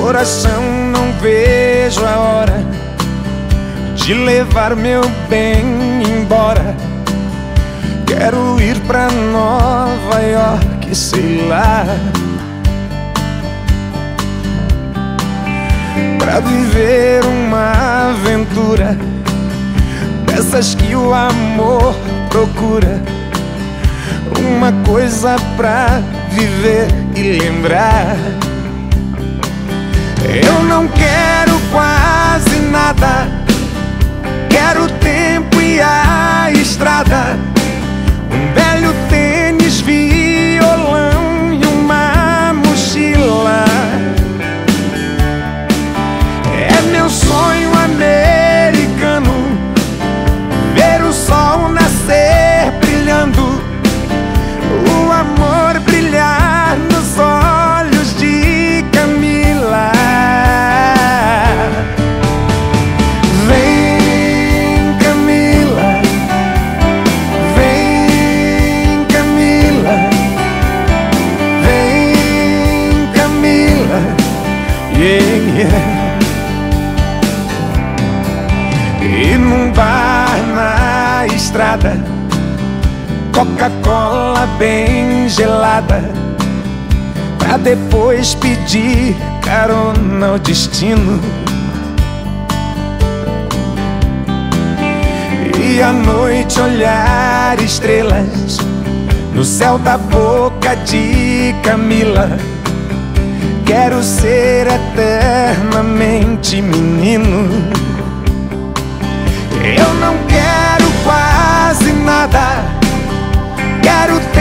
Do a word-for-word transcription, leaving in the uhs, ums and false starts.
Coração, não vejo a hora de levar meu bem embora. Quero ir pra Nova York, sei lá, pra viver uma aventura dessas que o amor procura. Uma coisa pra viver e lembrar. Eu não quero quase nada, quero o tempo e a estrada, um belo tênis, violão e uma mochila. É meu sonho americano ver o sol nascer brilhando, o amor brilhar nos olhos de Camila. Vem, Camila, vem, Camila, vem, Camila, yeah, yeah. E num bar na estrada, Coca-Cola bem gelada, pra depois pedir carona ao destino. E à noite olhar estrelas no céu da boca de Camila. Quero ser eternamente menino. Eu não quero quase nada, quero